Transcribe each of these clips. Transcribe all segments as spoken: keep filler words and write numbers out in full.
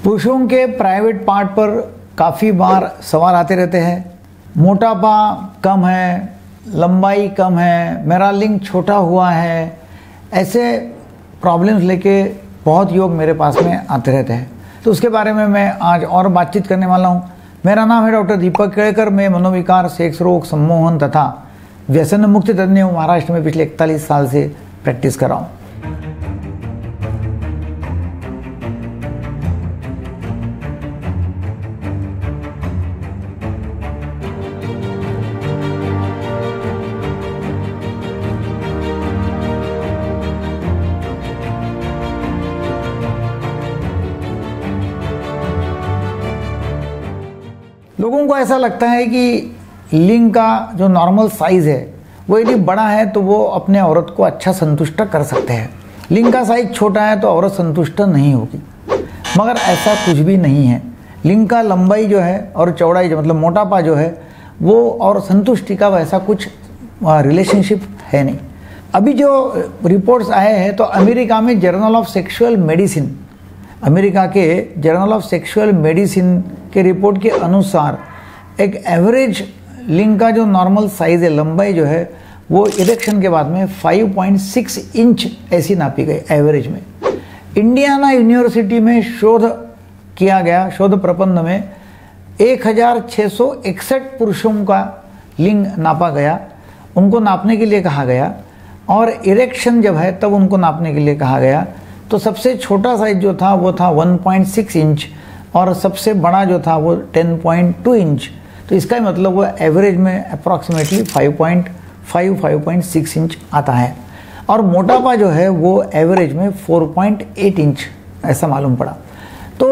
पुरुषों के private part पर काफ़ी बार सवाल आते रहते हैं। मोटापा कम है, लंबाई कम है, मेरा लिंग छोटा हुआ है, ऐसे प्रॉब्लम्स लेके बहुत योग मेरे पास में आते रहते हैं। तो उसके बारे में मैं आज और बातचीत करने वाला हूँ। मेरा नाम है डॉक्टर दीपक केड़कर। मैं मनोविकार, सेक्स रोग, सम्मोहन तथा व्यसन मुक्ति तज्ञ हूँ। महाराष्ट्र में पिछले इकतालीस साल से प्रैक्टिस कर रहा हूँ। लोगों को ऐसा लगता है कि लिंग का जो नॉर्मल साइज़ है वो यदि बड़ा है तो वो अपने औरत को अच्छा संतुष्ट कर सकते हैं। लिंग का साइज छोटा है तो औरत संतुष्ट नहीं होगी, मगर ऐसा कुछ भी नहीं है। लिंग का लंबाई जो है और चौड़ाई जो मतलब मोटापा जो है वो और संतुष्टि का वैसा कुछ रिलेशनशिप है नहीं। अभी जो रिपोर्ट्स आए हैं तो अमेरिका में journal of sexual medicine America के जर्नल ऑफ सेक्सुअल मेडिसिन के रिपोर्ट के अनुसार एक एवरेज लिंग का जो नॉर्मल साइज़ है, लंबाई जो है वो इरेक्शन के बाद में फाइव पॉइंट सिक्स इंच ऐसी नापी गई एवरेज में। इंडियाना यूनिवर्सिटी में शोध किया गया, शोध प्रबंध में एक हज़ार छः सौ इकसठ पुरुषों का लिंग नापा गया, उनको नापने के लिए कहा गया और इरेक्शन जब है तब उनको नापने के लिए कहा गया। तो सबसे छोटा साइज जो था वो था वन पॉइंट सिक्स इंच और सबसे बड़ा जो था वो टेन पॉइंट टू इंच। तो इसका मतलब वो एवरेज में approximately five point five five point six inch आता है और मोटापा जो है वो एवरेज में फोर पॉइंट एट इंच ऐसा मालूम पड़ा। तो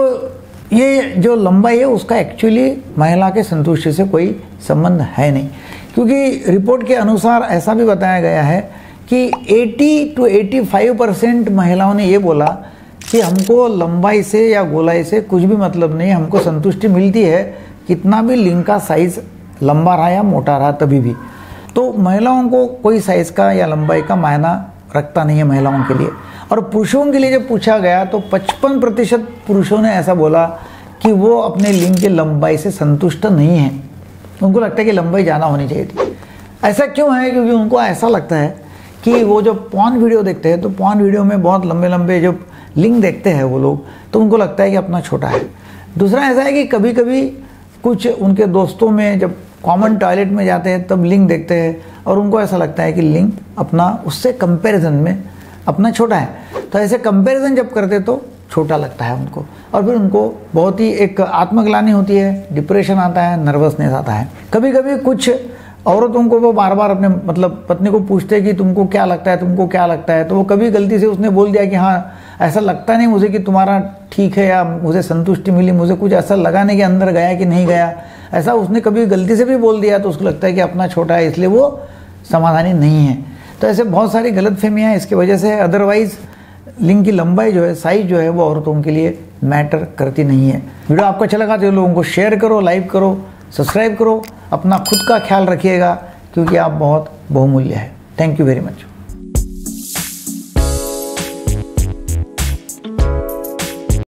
ये जो लंबाई है उसका एक्चुअली महिला के संतुष्टि से कोई संबंध है नहीं, क्योंकि रिपोर्ट के अनुसार ऐसा भी बताया गया है कि अस्सी टू पचासी परसेंट महिलाओं ने ये बोला कि हमको लंबाई से या गोलाई से कुछ भी मतलब नहीं, हमको संतुष्टि मिलती है कितना भी लिंग का साइज़ लंबा रहा या मोटा रहा तभी भी। तो महिलाओं को कोई साइज़ का या लंबाई का मायना रखता नहीं है महिलाओं के लिए। और पुरुषों के लिए जब पूछा गया तो पचपन प्रतिशत पुरुषों ने ऐसा बोला कि वो अपने लिंग की लंबाई से संतुष्ट नहीं हैं, उनको लगता है कि लंबाई ज़्यादा होनी चाहिए थी। ऐसा क्यों है? क्योंकि उनको ऐसा लगता है कि वो जो पॉर्न वीडियो देखते हैं तो पॉर्न वीडियो में बहुत लंबे लंबे जो लिंग देखते हैं वो लोग, तो उनको लगता है कि अपना छोटा है। दूसरा ऐसा है कि कभी कभी कुछ उनके दोस्तों में जब कॉमन टॉयलेट में जाते हैं तब लिंग देखते हैं और उनको ऐसा लगता है कि लिंग अपना उससे कंपैरिजन में अपना छोटा है। तो ऐसे कंपैरिजन जब करते तो छोटा लगता है उनको और फिर उनको बहुत ही एक आत्मग्लानि होती है, डिप्रेशन आता है, नर्वसनेस आता है। कभी कभी कुछ औरतों को वो बार बार अपने मतलब पत्नी को पूछते हैं कि तुमको क्या लगता है, तुमको क्या लगता है, तो वो कभी गलती से उसने बोल दिया कि हाँ ऐसा लगता नहीं मुझे कि तुम्हारा ठीक है या मुझे संतुष्टि मिली, मुझे कुछ ऐसा लगाने के अंदर गया कि नहीं गया, ऐसा उसने कभी गलती से भी बोल दिया तो उसको लगता है कि अपना छोटा है इसलिए वो समाधानी नहीं है। तो ऐसे बहुत सारी गलतफहमियाँ इसकी वजह से है। अदरवाइज लिंग की लंबाई जो है, साइज जो है वो औरतों के लिए मैटर करती नहीं है। वीडियो आपको अच्छा लगा तो लोगों को शेयर करो, लाइक करो, सब्सक्राइब करो। अपना खुद का ख्याल रखिएगा क्योंकि आप बहुत बहुमूल्य है। Thank you very much.